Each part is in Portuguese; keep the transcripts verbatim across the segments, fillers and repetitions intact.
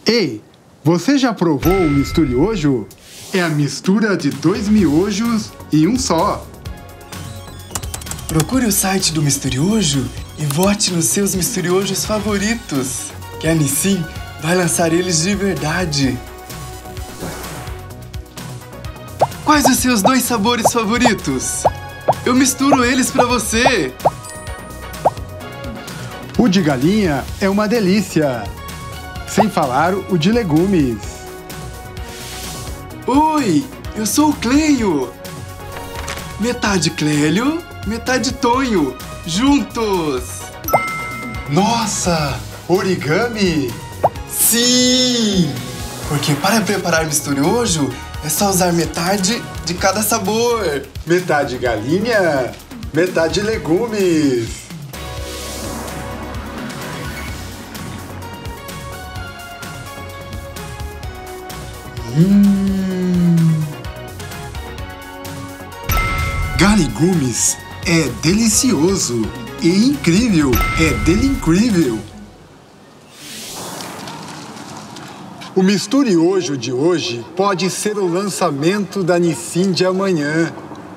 Ei, você já provou o Misturiojo? É a mistura de dois miojos em um só. Procure o site do Misturiojo e vote nos seus Misteriojos favoritos, que a Nissin vai lançar eles de verdade. Quais os seus dois sabores favoritos? Eu misturo eles pra você! O de galinha é uma delícia, sem falar o de legumes. Oi, eu sou o Cleio! Metade Clélio, metade Tonho, juntos! Nossa, origami! Sim! Porque para preparar Misturiojo, é só usar metade de cada sabor. Metade galinha, metade legumes. Hum. Galigumes é delicioso e incrível, é delincrível. O Misturiojo de hoje pode ser o lançamento da Nissin de amanhã.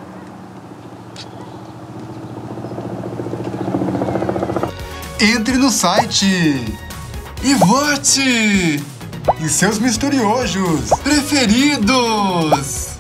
Entre no site E vote! e seus Misturiojos Preferidos!